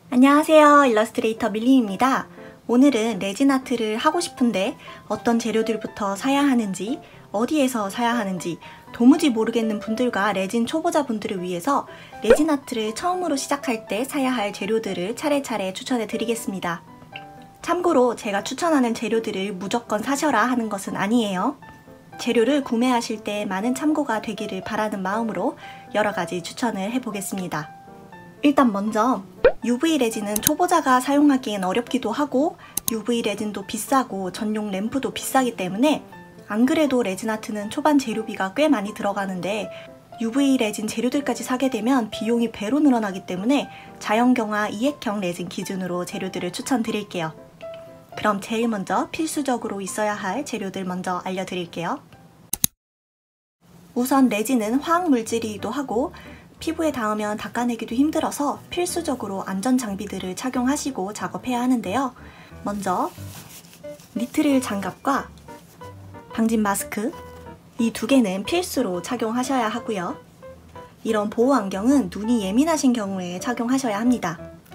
안녕하세요. 일러스트레이터 밀림입니다. 오늘은 레진 아트를 하고 싶은데 어떤 재료들부터 사야 하는지, 어디에서 사야 하는지 도무지 모르겠는 분들과 레진 초보자분들을 위해서 레진 아트를 처음으로 시작할 때 사야 할 재료들을 차례차례 추천해 드리겠습니다. 참고로 제가 추천하는 재료들을 무조건 사셔라 하는 것은 아니에요. 재료를 구매하실 때 많은 참고가 되기를 바라는 마음으로 여러 가지 추천을 해보겠습니다. 일단 먼저 UV 레진은 초보자가 사용하기엔 어렵기도 하고 UV 레진도 비싸고 전용 램프도 비싸기 때문에 안 그래도 레진 아트는 초반 재료비가 꽤 많이 들어가는데 UV 레진 재료들까지 사게 되면 비용이 배로 늘어나기 때문에 자연경화 이액형 레진 기준으로 재료들을 추천드릴게요. 그럼 제일 먼저 필수적으로 있어야 할 재료들 먼저 알려드릴게요. 우선 레진은 화학물질이기도 하고 피부에 닿으면 닦아내기도 힘들어서 필수적으로 안전장비들을 착용하시고 작업해야 하는데요. 먼저 니트릴 장갑과 방진 마스크, 이 두 개는 필수로 착용하셔야 하고요. 이런 보호 안경은 눈이 예민하신 경우에 착용하셔야 합니다.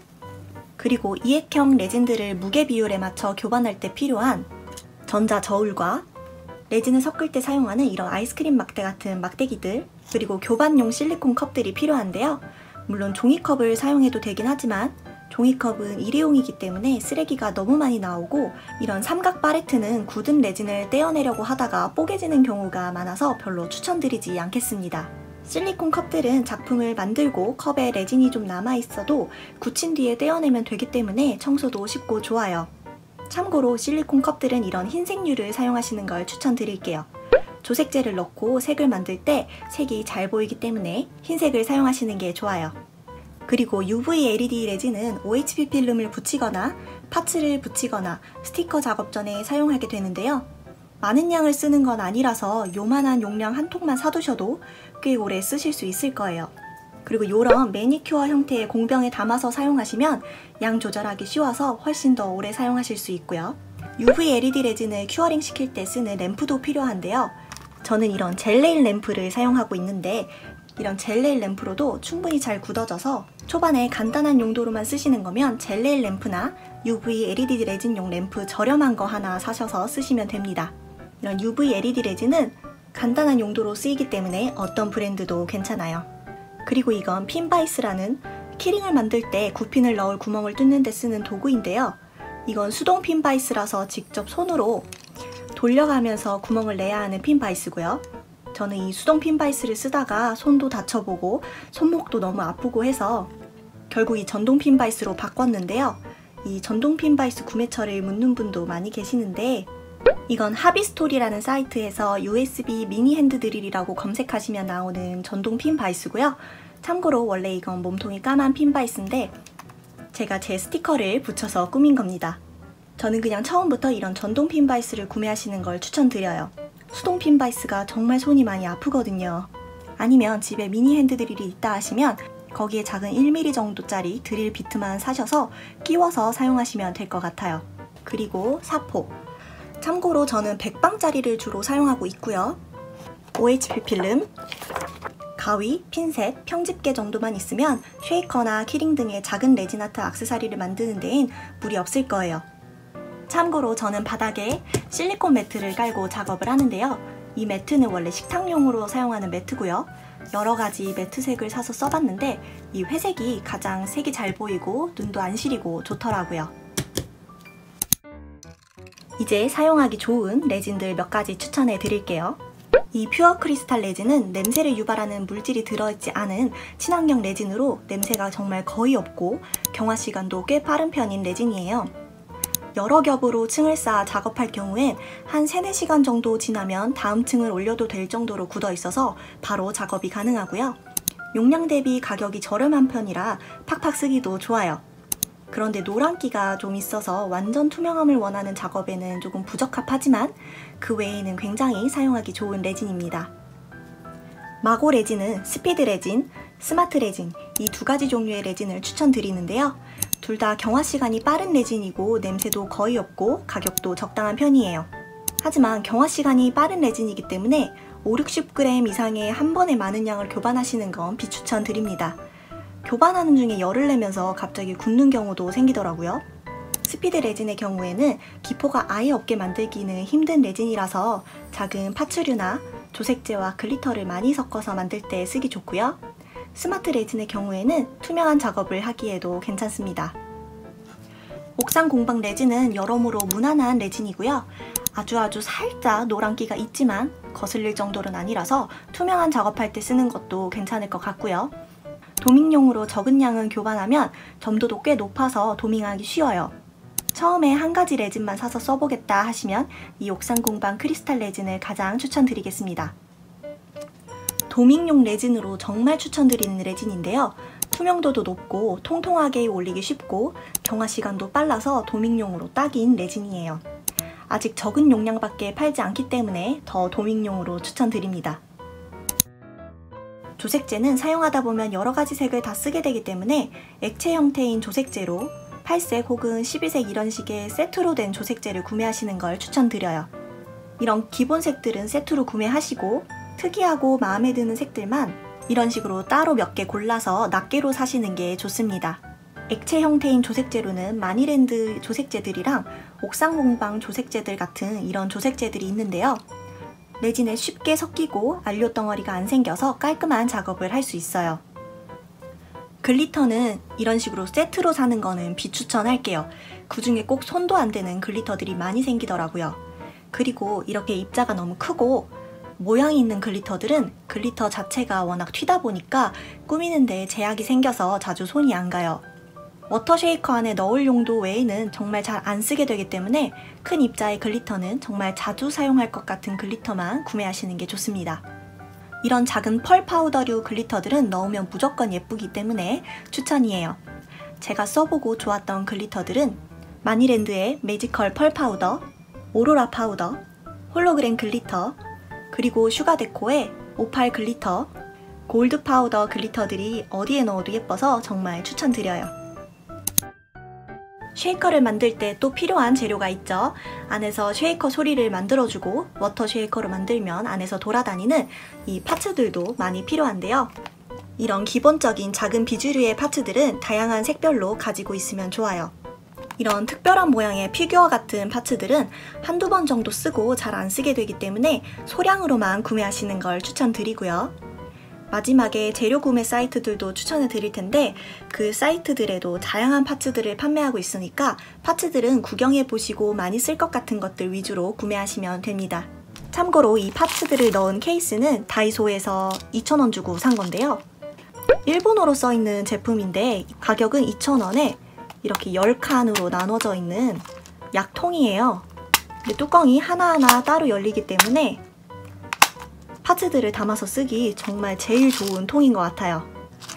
그리고 이액형 레진들을 무게 비율에 맞춰 교반할 때 필요한 전자 저울과 레진을 섞을 때 사용하는 이런 아이스크림 막대 같은 막대기들, 그리고 교반용 실리콘 컵들이 필요한데요. 물론 종이컵을 사용해도 되긴 하지만 종이컵은 일회용이기 때문에 쓰레기가 너무 많이 나오고 이런 삼각 팔레트는 굳은 레진을 떼어내려고 하다가 뽀개지는 경우가 많아서 별로 추천드리지 않겠습니다. 실리콘 컵들은 작품을 만들고 컵에 레진이 좀 남아있어도 굳힌 뒤에 떼어내면 되기 때문에 청소도 쉽고 좋아요. 참고로 실리콘 컵들은 이런 흰색류를 사용하시는 걸 추천드릴게요. 조색제를 넣고 색을 만들 때 색이 잘 보이기 때문에 흰색을 사용하시는 게 좋아요. 그리고 UV LED 레진은 OHP 필름을 붙이거나 파츠를 붙이거나 스티커 작업 전에 사용하게 되는데요. 많은 양을 쓰는 건 아니라서 요만한 용량 한 통만 사두셔도 꽤 오래 쓰실 수 있을 거예요. 그리고 이런 매니큐어 형태의 공병에 담아서 사용하시면 양 조절하기 쉬워서 훨씬 더 오래 사용하실 수 있고요. UV LED 레진을 큐어링 시킬 때 쓰는 램프도 필요한데요. 저는 이런 젤레일 램프를 사용하고 있는데 이런 젤레일 램프로도 충분히 잘 굳어져서 초반에 간단한 용도로만 쓰시는 거면 젤레일 램프나 UV LED 레진용 램프 저렴한 거 하나 사셔서 쓰시면 됩니다. 이런 UV LED 레진은 간단한 용도로 쓰이기 때문에 어떤 브랜드도 괜찮아요. 그리고 이건 핀바이스라는 키링을 만들 때 구핀을 넣을 구멍을 뚫는 데 쓰는 도구인데요. 이건 수동 핀바이스라서 직접 손으로 돌려가면서 구멍을 내야 하는 핀바이스고요. 저는 이 수동 핀바이스를 쓰다가 손도 다쳐보고 손목도 너무 아프고 해서 결국 이 전동 핀바이스로 바꿨는데요. 이 전동 핀바이스 구매처를 묻는 분도 많이 계시는데 이건 하비스토리라는 사이트에서 USB 미니 핸드 드릴이라고 검색하시면 나오는 전동 핀바이스고요. 참고로 원래 이건 몸통이 까만 핀바이스인데 제가 제 스티커를 붙여서 꾸민 겁니다. 저는 그냥 처음부터 이런 전동 핀바이스를 구매하시는 걸 추천드려요. 수동 핀바이스가 정말 손이 많이 아프거든요. 아니면 집에 미니 핸드 드릴이 있다 하시면 거기에 작은 1mm 정도짜리 드릴 비트만 사셔서 끼워서 사용하시면 될 것 같아요. 그리고 사포. 참고로 저는 100방짜리를 주로 사용하고 있고요. OHP 필름, 가위, 핀셋, 평집게 정도만 있으면 쉐이커나 키링 등의 작은 레진 아트 액세서리를 만드는 데엔 무리 없을 거예요. 참고로 저는 바닥에 실리콘 매트를 깔고 작업을 하는데요. 이 매트는 원래 식탁용으로 사용하는 매트고요. 여러가지 매트색을 사서 써봤는데 이 회색이 가장 색이 잘 보이고 눈도 안 시리고 좋더라고요. 이제 사용하기 좋은 레진들 몇 가지 추천해 드릴게요. 이 퓨어 크리스탈 레진은 냄새를 유발하는 물질이 들어있지 않은 친환경 레진으로 냄새가 정말 거의 없고 경화 시간도 꽤 빠른 편인 레진이에요. 여러 겹으로 층을 쌓아 작업할 경우엔 한 3-4시간 정도 지나면 다음 층을 올려도 될 정도로 굳어 있어서 바로 작업이 가능하고요. 용량 대비 가격이 저렴한 편이라 팍팍 쓰기도 좋아요. 그런데 노란기가 좀 있어서 완전 투명함을 원하는 작업에는 조금 부적합하지만 그 외에는 굉장히 사용하기 좋은 레진입니다. 마고 레진은 스피드 레진, 스마트 레진 이 두 가지 종류의 레진을 추천드리는데요. 둘 다 경화 시간이 빠른 레진이고 냄새도 거의 없고 가격도 적당한 편이에요. 하지만 경화 시간이 빠른 레진이기 때문에 5-60g 이상의 한 번에 많은 양을 교반하시는 건 비추천드립니다. 교반하는 중에 열을 내면서 갑자기 굳는 경우도 생기더라고요. 스피드 레진의 경우에는 기포가 아예 없게 만들기는 힘든 레진이라서 작은 파츠류나 조색제와 글리터를 많이 섞어서 만들 때 쓰기 좋고요. 스마트 레진의 경우에는 투명한 작업을 하기에도 괜찮습니다. 옥상 공방 레진은 여러모로 무난한 레진이고요. 아주 살짝 노란기가 있지만 거슬릴 정도는 아니라서 투명한 작업할 때 쓰는 것도 괜찮을 것 같고요. 도밍용으로 적은 양은 교반하면 점도도 꽤 높아서 도밍하기 쉬워요. 처음에 한 가지 레진만 사서 써보겠다 하시면 이 옥상 공방 크리스탈 레진을 가장 추천드리겠습니다. 도밍용 레진으로 정말 추천드리는 레진인데요. 투명도도 높고 통통하게 올리기 쉽고 경화 시간도 빨라서 도밍용으로 딱인 레진이에요. 아직 적은 용량밖에 팔지 않기 때문에 더 도밍용으로 추천드립니다. 조색제는 사용하다 보면 여러가지 색을 다 쓰게 되기 때문에 액체 형태인 조색제로 8색 혹은 12색 이런 식의 세트로 된 조색제를 구매하시는 걸 추천드려요. 이런 기본 색들은 세트로 구매하시고 특이하고 마음에 드는 색들만 이런 식으로 따로 몇 개 골라서 낱개로 사시는 게 좋습니다. 액체 형태인 조색제로는 마니랜드 조색제들이랑 옥상공방 조색제들 같은 이런 조색제들이 있는데요. 레진에 쉽게 섞이고 안료 덩어리가 안 생겨서 깔끔한 작업을 할 수 있어요. 글리터는 이런 식으로 세트로 사는 거는 비추천할게요. 그 중에 꼭 손도 안 대는 글리터들이 많이 생기더라고요. 그리고 이렇게 입자가 너무 크고 모양이 있는 글리터들은 글리터 자체가 워낙 튀다 보니까 꾸미는데 제약이 생겨서 자주 손이 안 가요. 워터 쉐이커 안에 넣을 용도 외에는 정말 잘 안 쓰게 되기 때문에 큰 입자의 글리터는 정말 자주 사용할 것 같은 글리터만 구매하시는 게 좋습니다. 이런 작은 펄 파우더류 글리터들은 넣으면 무조건 예쁘기 때문에 추천이에요. 제가 써보고 좋았던 글리터들은 마니랜드의 매지컬 펄 파우더, 오로라 파우더, 홀로그램 글리터, 그리고 슈가데코의 오팔 글리터, 골드 파우더 글리터들이 어디에 넣어도 예뻐서 정말 추천드려요. 쉐이커를 만들 때 또 필요한 재료가 있죠. 안에서 쉐이커 소리를 만들어주고 워터 쉐이커로 만들면 안에서 돌아다니는 이 파츠들도 많이 필요한데요. 이런 기본적인 작은 비주류의 파츠들은 다양한 색별로 가지고 있으면 좋아요. 이런 특별한 모양의 피규어 같은 파츠들은 한두 번 정도 쓰고 잘 안 쓰게 되기 때문에 소량으로만 구매하시는 걸 추천드리고요. 마지막에 재료 구매 사이트들도 추천해 드릴 텐데 그 사이트들에도 다양한 파츠들을 판매하고 있으니까 파츠들은 구경해 보시고 많이 쓸 것 같은 것들 위주로 구매하시면 됩니다. 참고로 이 파츠들을 넣은 케이스는 다이소에서 2,000원 주고 산 건데요. 일본어로 써있는 제품인데 가격은 2,000원에 이렇게 10칸으로 나눠져 있는 약통이에요. 근데 뚜껑이 하나하나 따로 열리기 때문에 파츠들을 담아서 쓰기 정말 제일 좋은 통인 것 같아요.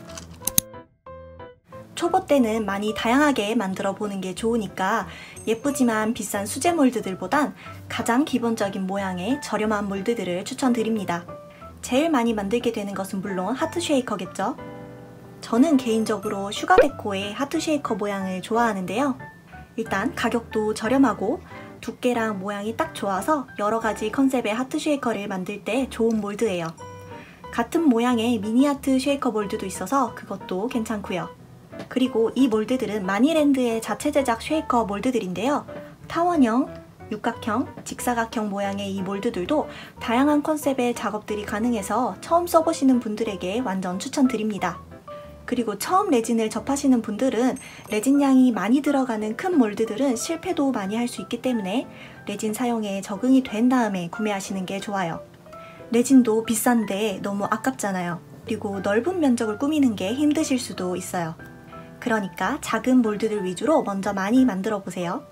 초보 때는 많이 다양하게 만들어 보는 게 좋으니까 예쁘지만 비싼 수제 몰드들보단 가장 기본적인 모양의 저렴한 몰드들을 추천드립니다. 제일 많이 만들게 되는 것은 물론 하트 쉐이커겠죠. 저는 개인적으로 슈가데코의 하트 쉐이커 모양을 좋아하는데요. 일단 가격도 저렴하고 두께랑 모양이 딱 좋아서 여러가지 컨셉의 하트 쉐이커를 만들 때 좋은 몰드예요. 같은 모양의 미니 하트 쉐이커 몰드도 있어서 그것도 괜찮고요. 그리고 이 몰드들은 마니랜드의 자체 제작 쉐이커 몰드들인데요. 타원형, 육각형, 직사각형 모양의 이 몰드들도 다양한 컨셉의 작업들이 가능해서 처음 써보시는 분들에게 완전 추천드립니다. 그리고 처음 레진을 접하시는 분들은 레진 양이 많이 들어가는 큰 몰드들은 실패도 많이 할 수 있기 때문에 레진 사용에 적응이 된 다음에 구매하시는 게 좋아요. 레진도 비싼데 너무 아깝잖아요. 그리고 넓은 면적을 꾸미는 게 힘드실 수도 있어요. 그러니까 작은 몰드들 위주로 먼저 많이 만들어 보세요.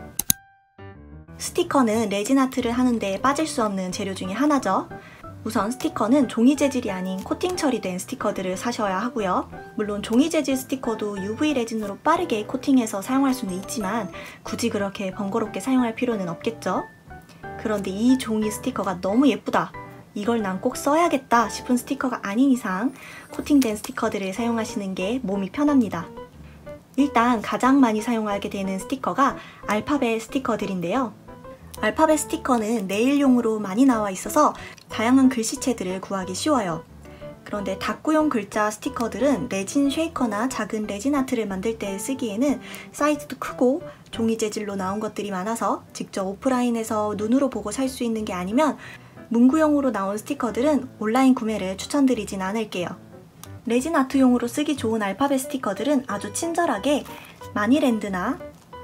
스티커는 레진 아트를 하는데 빠질 수 없는 재료 중에 하나죠. 우선 스티커는 종이 재질이 아닌 코팅 처리된 스티커들을 사셔야 하고요. 물론 종이 재질 스티커도 UV 레진으로 빠르게 코팅해서 사용할 수는 있지만 굳이 그렇게 번거롭게 사용할 필요는 없겠죠. 그런데 이 종이 스티커가 너무 예쁘다, 이걸 난 꼭 써야겠다 싶은 스티커가 아닌 이상 코팅된 스티커들을 사용하시는 게 몸이 편합니다. 일단 가장 많이 사용하게 되는 스티커가 알파벳 스티커들인데요. 알파벳 스티커는 네일용으로 많이 나와 있어서 다양한 글씨체들을 구하기 쉬워요. 그런데 다꾸용 글자 스티커들은 레진 쉐이커나 작은 레진 아트를 만들 때 쓰기에는 사이즈도 크고 종이 재질로 나온 것들이 많아서 직접 오프라인에서 눈으로 보고 살 수 있는 게 아니면 문구용으로 나온 스티커들은 온라인 구매를 추천드리진 않을게요. 레진 아트용으로 쓰기 좋은 알파벳 스티커들은 아주 친절하게 마니랜드나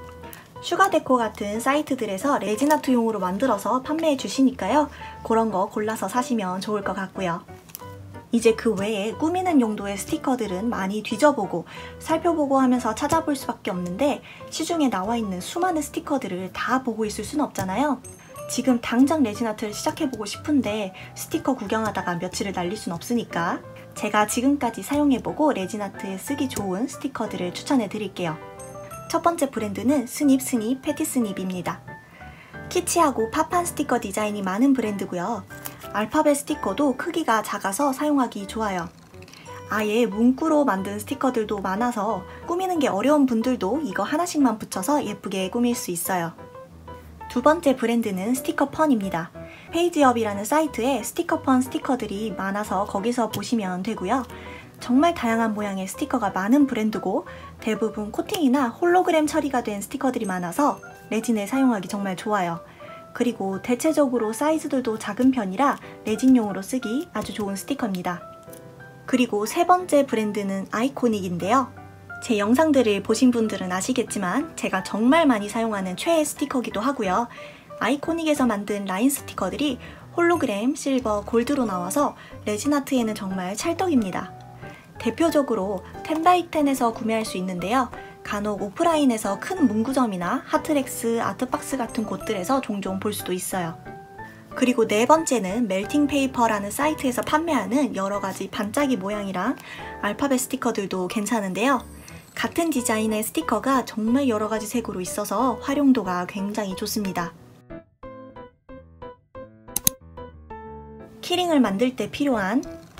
슈가데코 같은 사이트들에서 레진 아트용으로 만들어서 판매해 주시니까요. 그런 거 골라서 사시면 좋을 것 같고요. 이제 그 외에 꾸미는 용도의 스티커들은 많이 뒤져보고 살펴보고 하면서 찾아볼 수밖에 없는데 시중에 나와 있는 수많은 스티커들을 다 보고 있을 순 없잖아요. 지금 당장 레진 아트를 시작해보고 싶은데 스티커 구경하다가 며칠을 날릴 순 없으니까 제가 지금까지 사용해보고 레진 아트에 쓰기 좋은 스티커들을 추천해 드릴게요. 첫 번째 브랜드는 스닙 패티스닙입니다. 키치하고 팝한 스티커 디자인이 많은 브랜드고요. 알파벳 스티커도 크기가 작아서 사용하기 좋아요. 아예 문구로 만든 스티커들도 많아서 꾸미는 게 어려운 분들도 이거 하나씩만 붙여서 예쁘게 꾸밀 수 있어요. 두 번째 브랜드는 스티커펀입니다. 페이지업이라는 사이트에 스티커펀 스티커들이 많아서 거기서 보시면 되고요. 정말 다양한 모양의 스티커가 많은 브랜드고 대부분 코팅이나 홀로그램 처리가 된 스티커들이 많아서 레진에 사용하기 정말 좋아요. 그리고 대체적으로 사이즈들도 작은 편이라 레진용으로 쓰기 아주 좋은 스티커입니다. 그리고 세 번째 브랜드는 아이코닉인데요. 제 영상들을 보신 분들은 아시겠지만 제가 정말 많이 사용하는 최애 스티커기도 하고요. 아이코닉에서 만든 라인 스티커들이 홀로그램, 실버, 골드로 나와서 레진 아트에는 정말 찰떡입니다. 대표적으로 10x10에서 구매할 수 있는데요. 간혹 오프라인에서 큰 문구점이나 하트렉스, 아트박스 같은 곳들에서 종종 볼 수도 있어요. 그리고 네 번째는 멜팅페이퍼라는 사이트에서 판매하는 여러가지 반짝이 모양이랑 알파벳 스티커들도 괜찮은데요. 같은 디자인의 스티커가 정말 여러가지 색으로 있어서 활용도가 굉장히 좋습니다. 키링을 만들 때 필요한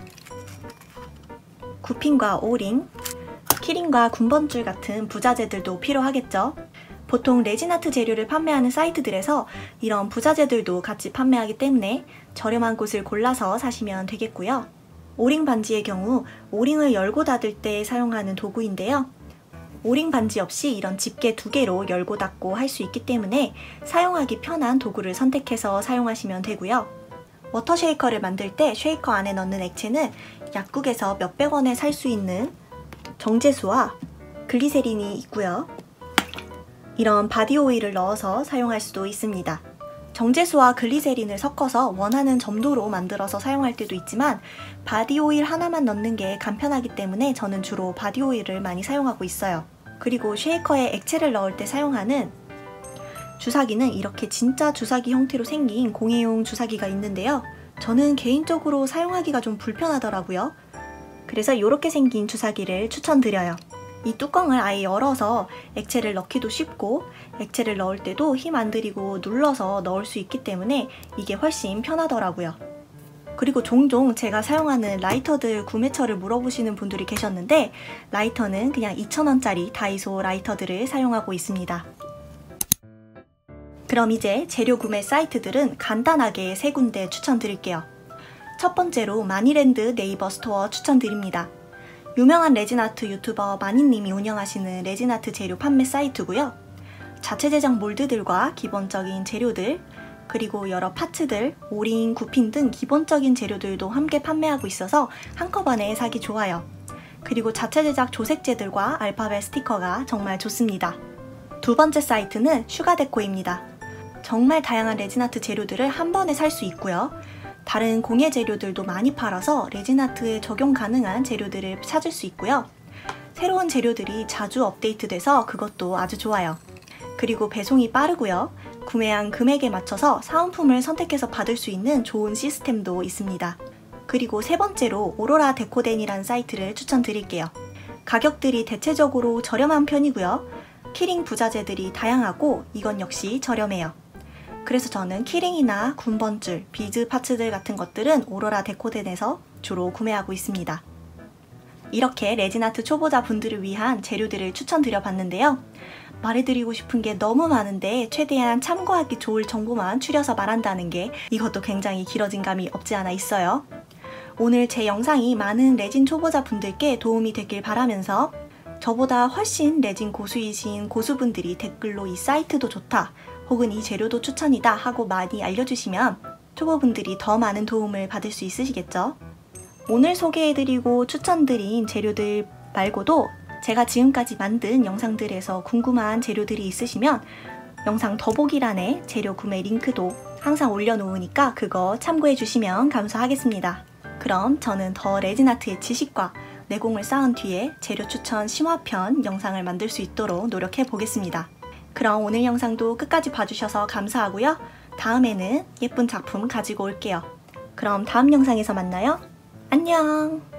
구핀과 오링, 키링과 군번줄 같은 부자재들도 필요하겠죠. 보통 레진아트 재료를 판매하는 사이트들에서 이런 부자재들도 같이 판매하기 때문에 저렴한 곳을 골라서 사시면 되겠고요. 오링 반지의 경우 오링을 열고 닫을 때 사용하는 도구인데요. 오링 반지 없이 이런 집게 2개로 열고 닫고 할 수 있기 때문에 사용하기 편한 도구를 선택해서 사용하시면 되고요. 워터 쉐이커를 만들 때 쉐이커 안에 넣는 액체는 약국에서 몇백 원에 살 수 있는 정제수와 글리세린이 있고요. 이런 바디 오일을 넣어서 사용할 수도 있습니다. 정제수와 글리세린을 섞어서 원하는 점도로 만들어서 사용할 때도 있지만 바디 오일 하나만 넣는 게 간편하기 때문에 저는 주로 바디 오일을 많이 사용하고 있어요. 그리고 쉐이커에 액체를 넣을 때 사용하는 주사기는 이렇게 진짜 주사기 형태로 생긴 공예용 주사기가 있는데요. 저는 개인적으로 사용하기가 좀 불편하더라고요. 그래서 이렇게 생긴 주사기를 추천드려요. 이 뚜껑을 아예 열어서 액체를 넣기도 쉽고 액체를 넣을 때도 힘 안 들이고 눌러서 넣을 수 있기 때문에 이게 훨씬 편하더라고요. 그리고 종종 제가 사용하는 라이터들 구매처를 물어보시는 분들이 계셨는데 라이터는 그냥 2,000원짜리 다이소 라이터들을 사용하고 있습니다. 그럼 이제 재료 구매 사이트들은 간단하게 3군데 추천드릴게요. 첫 번째로 마니랜드 네이버 스토어 추천드립니다. 유명한 레진아트 유튜버 마니님이 운영하시는 레진아트 재료 판매 사이트고요. 자체 제작 몰드들과 기본적인 재료들, 그리고 여러 파츠들, 오링, 구핀 등 기본적인 재료들도 함께 판매하고 있어서 한꺼번에 사기 좋아요. 그리고 자체 제작 조색제들과 알파벳 스티커가 정말 좋습니다. 두 번째 사이트는 슈가데코입니다. 정말 다양한 레진아트 재료들을 한 번에 살 수 있고요. 다른 공예 재료들도 많이 팔아서 레진아트에 적용 가능한 재료들을 찾을 수 있고요. 새로운 재료들이 자주 업데이트돼서 그것도 아주 좋아요. 그리고 배송이 빠르고요. 구매한 금액에 맞춰서 사은품을 선택해서 받을 수 있는 좋은 시스템도 있습니다. 그리고 세 번째로 오로라 데코덴이라는 사이트를 추천드릴게요. 가격들이 대체적으로 저렴한 편이고요. 키링 부자재들이 다양하고 이건 역시 저렴해요. 그래서 저는 키링이나 군번줄, 비즈 파츠들 같은 것들은 오로라 데코덴에서 주로 구매하고 있습니다. 이렇게 레진아트 초보자 분들을 위한 재료들을 추천드려 봤는데요. 말해드리고 싶은 게 너무 많은데 최대한 참고하기 좋을 정보만 추려서 말한다는 게 이것도 굉장히 길어진 감이 없지 않아 있어요. 오늘 제 영상이 많은 레진 초보자 분들께 도움이 됐길 바라면서 저보다 훨씬 레진 고수이신 고수분들이 댓글로 이 사이트도 좋다 혹은 이 재료도 추천이다 하고 많이 알려주시면 초보분들이 더 많은 도움을 받을 수 있으시겠죠? 오늘 소개해드리고 추천드린 재료들 말고도 제가 지금까지 만든 영상들에서 궁금한 재료들이 있으시면 영상 더보기란에 재료 구매 링크도 항상 올려놓으니까 그거 참고해주시면 감사하겠습니다. 그럼 저는 더 레진아트의 지식과 내공을 쌓은 뒤에 재료 추천 심화편 영상을 만들 수 있도록 노력해 보겠습니다. 그럼 오늘 영상도 끝까지 봐주셔서 감사하고요. 다음에는 예쁜 작품 가지고 올게요. 그럼 다음 영상에서 만나요. 안녕!